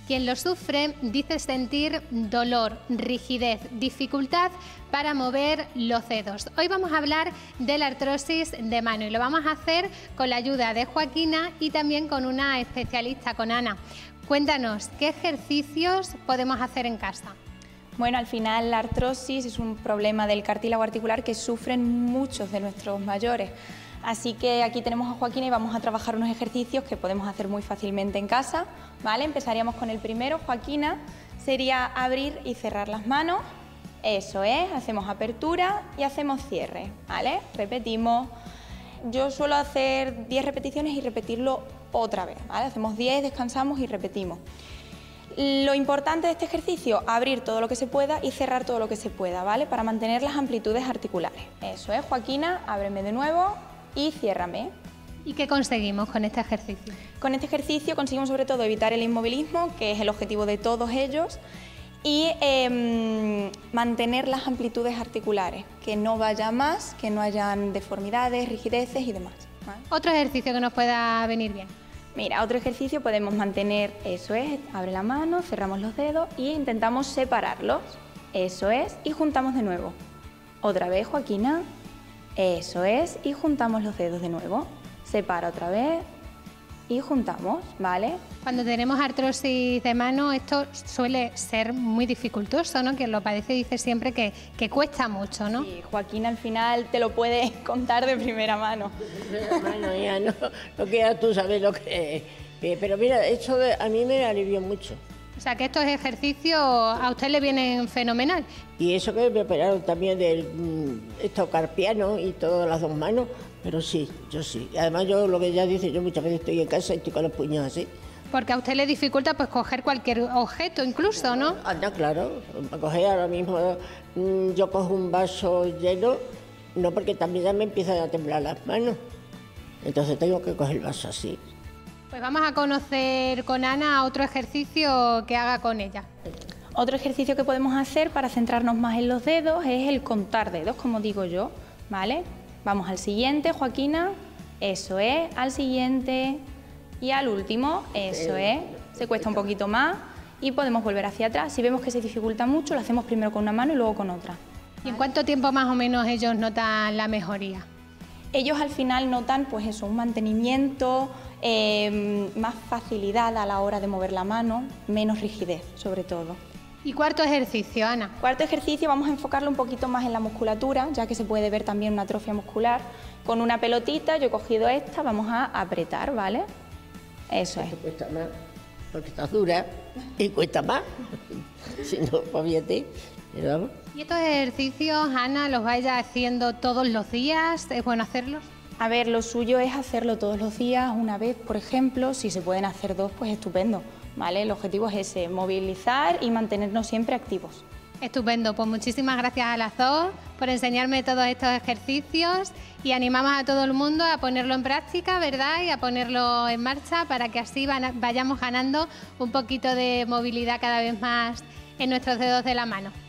Quien lo sufre dice sentir dolor, rigidez, dificultad para mover los dedos. Hoy vamos a hablar de la artrosis de mano y lo vamos a hacer con la ayuda de Joaquina y también con una especialista, con Ana. Cuéntanos, ¿qué ejercicios podemos hacer en casa? Bueno, al final la artrosis es un problema del cartílago articular que sufren muchos de nuestros mayores. Así que aquí tenemos a Joaquina y vamos a trabajar unos ejercicios que podemos hacer muy fácilmente en casa, ¿vale? Empezaríamos con el primero, Joaquina, sería abrir y cerrar las manos. Eso es, hacemos apertura y hacemos cierre, ¿vale? Repetimos. Yo suelo hacer 10 repeticiones y repetirlo otra vez, ¿vale? Hacemos 10, descansamos y repetimos. Lo importante de este ejercicio, abrir todo lo que se pueda y cerrar todo lo que se pueda, ¿vale? Para mantener las amplitudes articulares. Eso es, Joaquina, ábreme de nuevo y ciérrame. ¿Y qué conseguimos con este ejercicio? Con este ejercicio conseguimos sobre todo evitar el inmovilismo, que es el objetivo de todos ellos, y mantener las amplitudes articulares, que no vaya más, que no hayan deformidades, rigideces y demás, ¿vale? Otro ejercicio que nos pueda venir bien. Mira, otro ejercicio podemos mantener, eso es, abre la mano, cerramos los dedos e intentamos separarlos, eso es, y juntamos de nuevo. Otra vez, Joaquina, eso es, y juntamos los dedos de nuevo. Separa otra vez y juntamos, ¿vale? Cuando tenemos artrosis de mano, esto suele ser muy dificultoso, ¿no? Quien lo padece dice siempre que cuesta mucho, ¿no? Sí, Joaquín al final te lo puede contar de primera mano. De primera mano, ya no que ya tú sabes lo que es. Pero mira, eso a mí me alivió mucho. O sea, que estos ejercicios a usted le vienen fenomenal. Y eso que me operaron también del estocarpiano y todas las dos manos, pero sí, yo sí. Además yo, lo que ya dice, yo muchas veces estoy en casa y estoy con los puños así. Porque a usted le dificulta pues coger cualquier objeto incluso, ¿no? Anda, claro, para coger ahora mismo, yo cojo un vaso lleno, no, porque también ya me empiezan a temblar las manos. Entonces tengo que coger el vaso así. Pues vamos a conocer con Ana otro ejercicio que haga con ella. Otro ejercicio que podemos hacer para centrarnos más en los dedos es el contar dedos, como digo yo, ¿vale? Vamos al siguiente, Joaquina, eso es, al siguiente y al último, eso es. Se cuesta un poquito más y podemos volver hacia atrás. Si vemos que se dificulta mucho, lo hacemos primero con una mano y luego con otra. ¿Y en cuánto tiempo más o menos ellos notan la mejoría? Ellos al final notan pues eso, un mantenimiento, más facilidad a la hora de mover la mano, menos rigidez sobre todo. ¿Y cuarto ejercicio, Ana? Cuarto ejercicio vamos a enfocarlo un poquito más en la musculatura, ya que se puede ver también una atrofia muscular. Con una pelotita, yo he cogido esta, vamos a apretar, ¿vale? Eso es. Esto cuesta más, porque está dura y cuesta más. Si no, pues fíjate. ¿Y estos ejercicios, Ana, los vais haciendo todos los días? ¿Es bueno hacerlos? A ver, lo suyo es hacerlo todos los días, una vez, por ejemplo. Si se pueden hacer dos, pues estupendo, ¿vale? El objetivo es ese, movilizar y mantenernos siempre activos. Estupendo, pues muchísimas gracias a las dos por enseñarme todos estos ejercicios y animamos a todo el mundo a ponerlo en práctica, ¿verdad? Y a ponerlo en marcha para que así vayamos ganando un poquito de movilidad cada vez más en nuestros dedos de la mano.